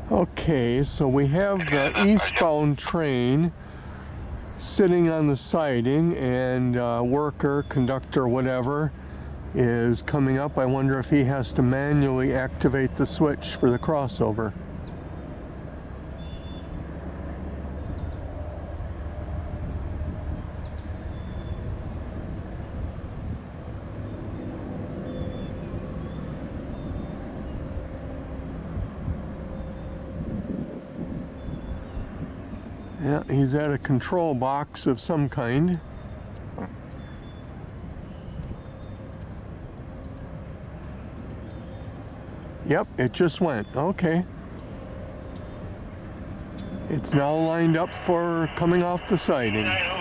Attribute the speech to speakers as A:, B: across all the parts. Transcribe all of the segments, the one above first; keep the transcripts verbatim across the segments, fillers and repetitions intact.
A: Okay, so we have the eastbound train sitting on the siding, and uh, worker, conductor, whatever, is coming up. I wonder if he has to manually activate the switch for the crossover. Yeah, he's at a control box of some kind. Yep, it just went. Okay. It's now lined up for coming off the siding.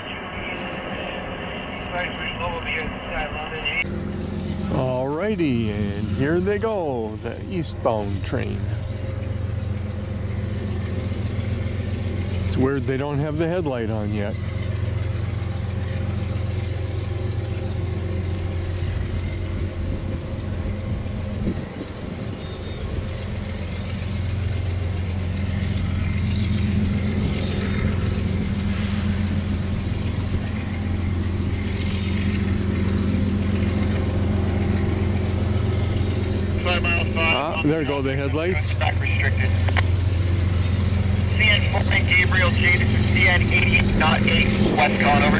A: Alrighty, and here they go, the eastbound train. It's weird they don't have the headlight on yet. Ah, there go the headlights.
B: Back restricted. C N fourteen Gabriel J, this is C N eighty-eight point eight, west calling over.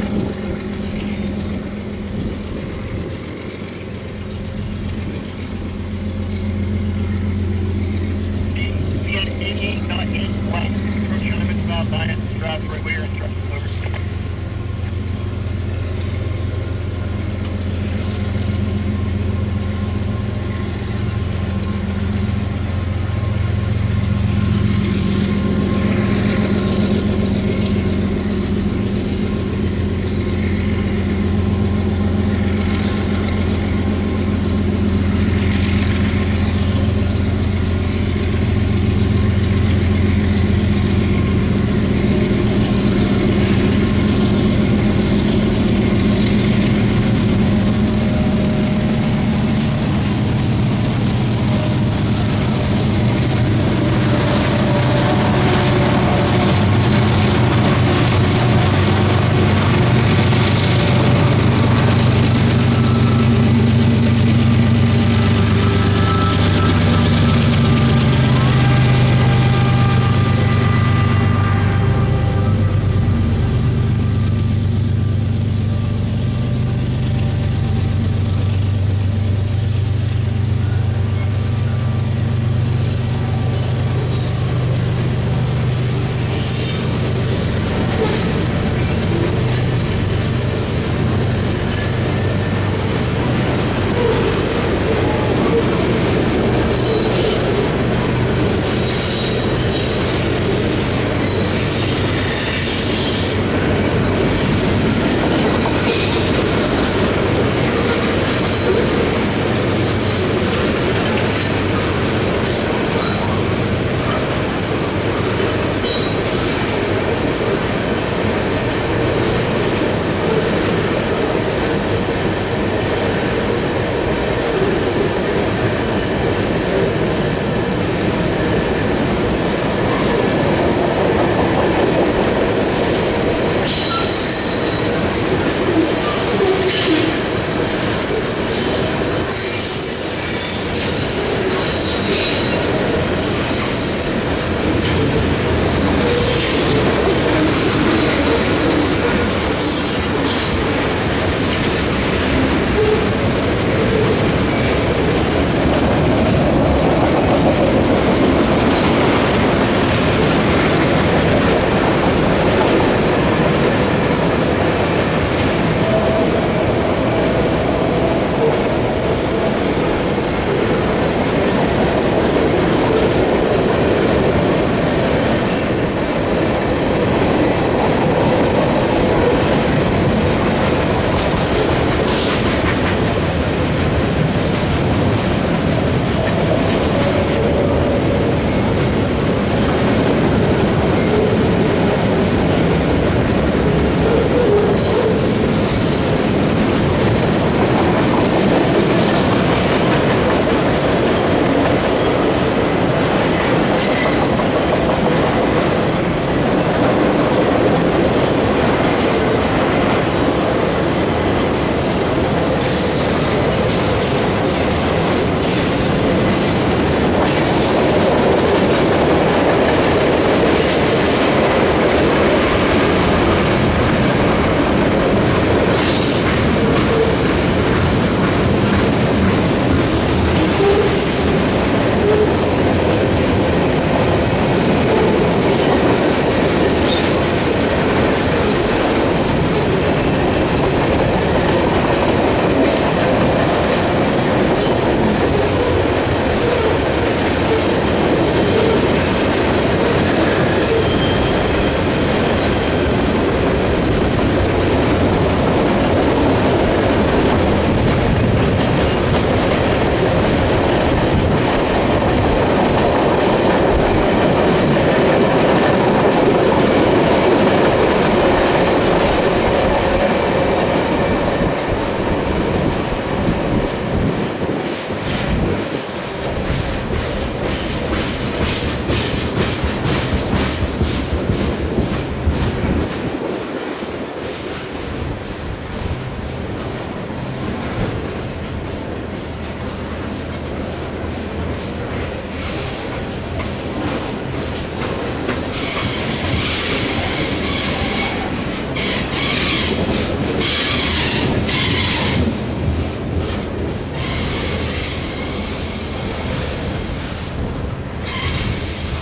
B: C N eighty-eight point eight, west. Approach your limits about nine, drive right where you're instructed, over.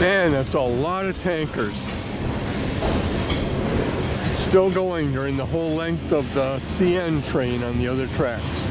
A: Man, that's a lot of tankers. Still going during the whole length of the C N train on the other tracks.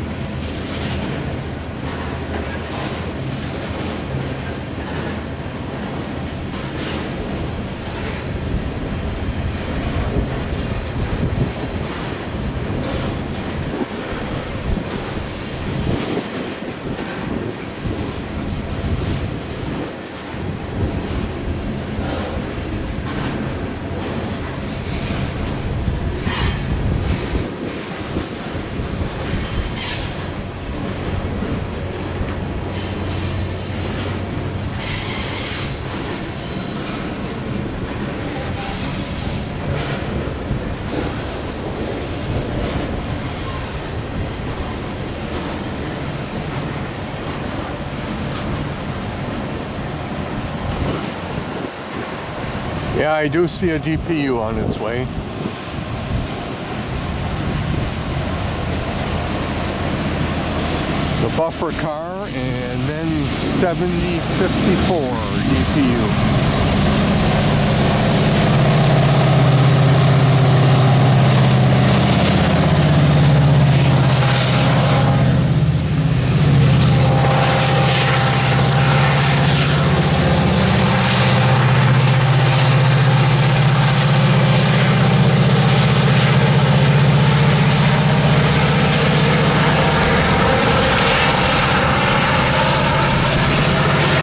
A: Yeah, I do see a D P U on its way. The buffer car and then seventy fifty-four D P U.